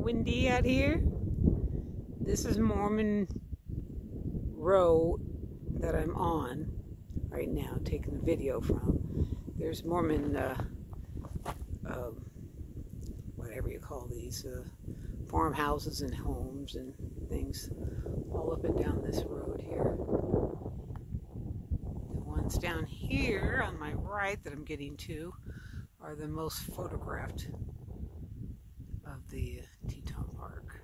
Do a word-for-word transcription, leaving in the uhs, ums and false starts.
windy out here. This is Mormon Row that I'm on right now, taking the video from. There's Mormon, uh, uh, whatever you call these, uh, farmhouses and homes and things all up and down this road here. The ones down here on my right that I'm getting to are the most photographed of the Teton Park.